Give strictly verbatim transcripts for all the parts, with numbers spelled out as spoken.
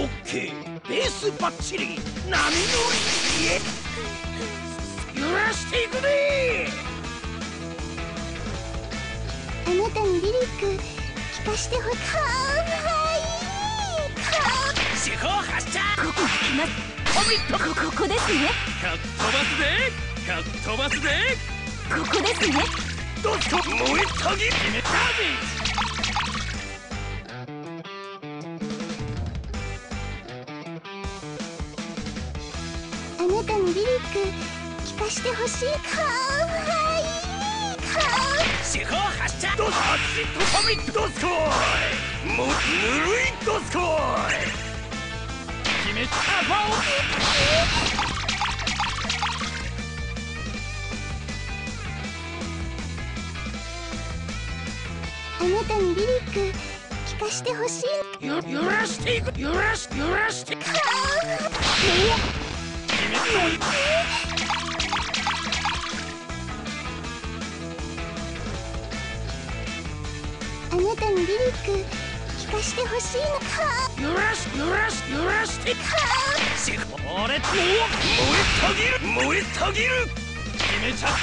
ッケー。ベースバッチリ。波の家揺らしていくね。 あなたにリリック聞かしてほしい。かわいい。 四方発射。 ここ来ます。 コミット。 こここですね。 かっ飛ばすでかっ飛ばすで。 ここですね。 どうぞ燃えたぎ。決めたぜ。 あなたにリリック聞かしてほしい。かわいい。 四方発射。どうぞアシッドコミット。どすこい。もうぬるいどすこい。決めたパオ。 あなたにリリック聞かしてほしい。 よ揺らしていく。揺らし揺らして。かあ。決めといて。 あなたにリリック聞かしてほしいのか。 揺らし揺らし揺らしてか。しこれと燃えたぎる燃えたぎる。決めちゃった。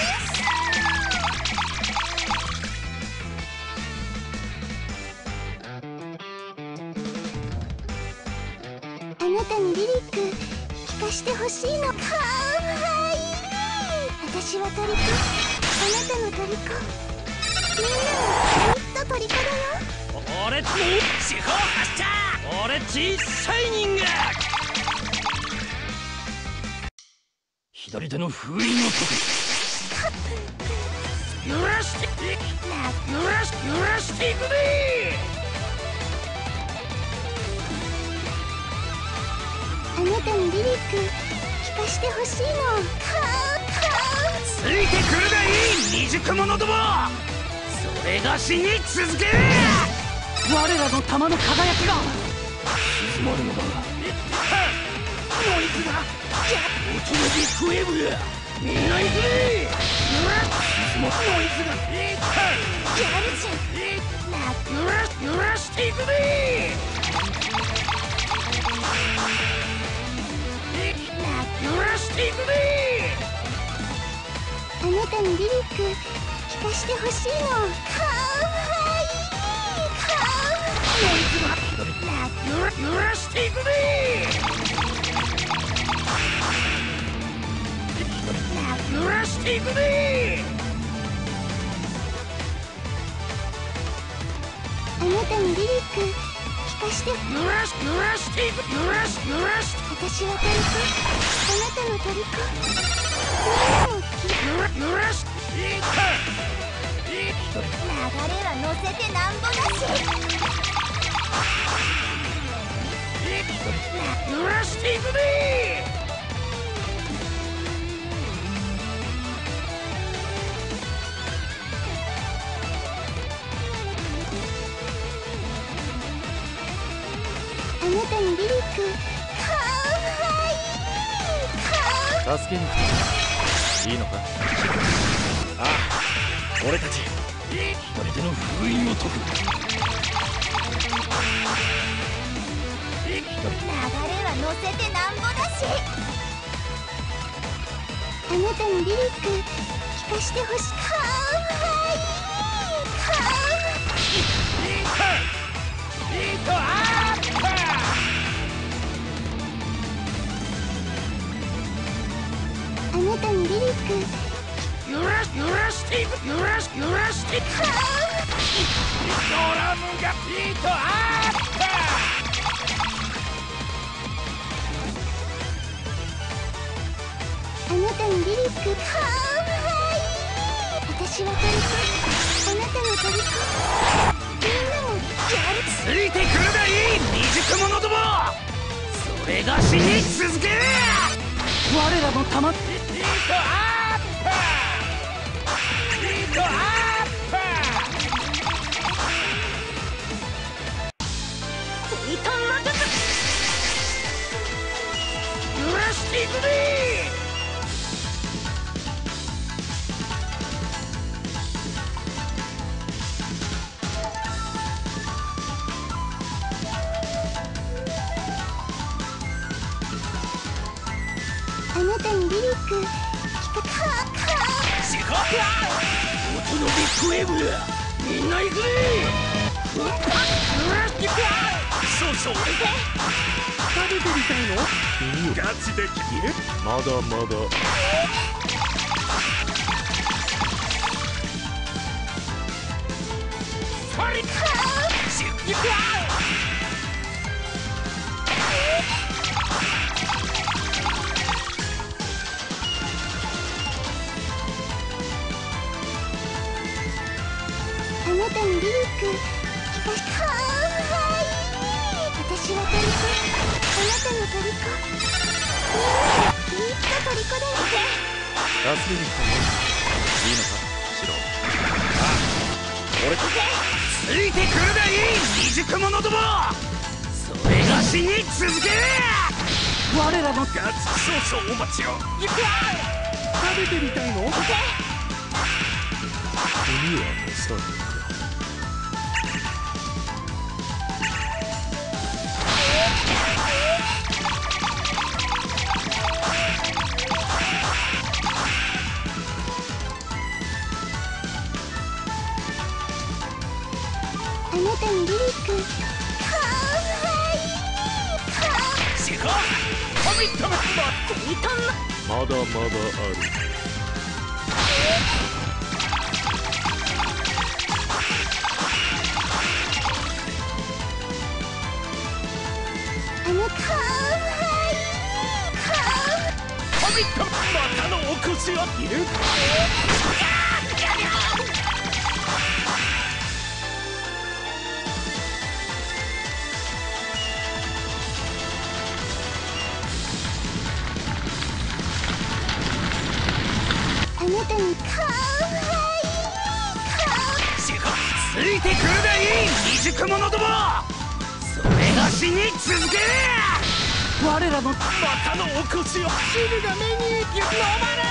あなたにリリック聞かしてほしいの。かわいい。私はトリコ。あなたのトリコ。みんなのずっとトリコだよ。 俺っち四方発射。俺っちシャイニング。左手の封印を解く。揺らして揺らし揺らしていくね。 あなたにリリック聞かしてほしいの。かかついてくるがいい未熟者ども。それがしに続け。 我らの玉の輝きが静まるのだ。ノイズが音のビッグウェーブ。みんな行くね。静まるノイズがギャルじゃん。 揺ら揺らしていくね。揺らしていくね。 あなたにリリック聞かしてほしいの。かわいい。 ノイズが揺ら揺らしていくね。揺らしていくね。 あなたにリリック聞かして。 揺らし揺らしていく。揺らし揺らし。 私はトリコ。あなたのトリコ。 揺ら揺らし。 流れは乗せてなんぼだし。 揺らしていくね。 あなたにリリック。かわいい。か助けに来ていいのか。ああ、俺たち左手の封印を解く。 流れは乗せてなんぼだし。あなたにリリック聞かしてほしい。かわいい。かヒートアップ。 あなたにリリック。 揺らし揺らしていく。揺らし揺らしていく。ドラムがヒートアップ。 あなたにリリック。かわいい。私はトリコ。あなたのトリコ。みんなもギャル。 ついてくるがいい未熟者ども。それがしに続け。 我らの玉。 ヒートアップ。ヒートアップ。 イトンロトス。 揺らしていくね。 たにリリック聞かかシコ音のビッグウェーブだ。みんな行くね。少々置いて。 食べてみたいの？ ガチで聞ける？ まだまだ。 ファリッシュッあなたにリリック聞かしかわいい。私はトリコ、あなたのトリコ、みんなみんなトリコだよね。 助けに来たの？いいのかシロ。ああ、俺とついてくるがいい未熟者ども。それがしに続け。 我らのガチ少々お待ちを。 食べてみたいの？ 君は召さぬか。 あなたにリリックかわいい。 シココミットメント見たんな。 まだまだある。 あのかわいいかわコミットまたのお越しをいる。 あなたにかわいいかシコついてくるがいい未熟者ども。それがしに続け。 我らのまたのお越しを。 汁が目に飲まれ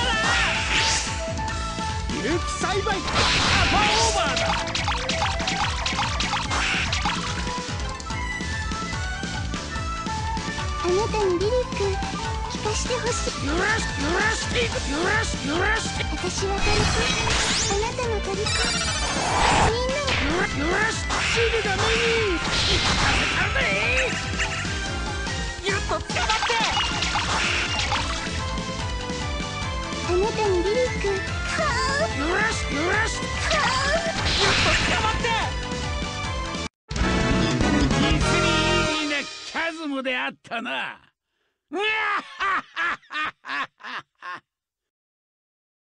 る。有機栽培アファオーバーだ。 あなたにリリック聞かしてほしい。 揺らし揺らしていく。揺らし揺らして。 私はトリコ、あなたのトリコ、みんな揺らし汁が目に行かせたんだい。ギュッと捕まって。 あなたにリリックかわ揺らし揺らしかわギュッと捕まって。実にいいねキャズムであったな。うわはは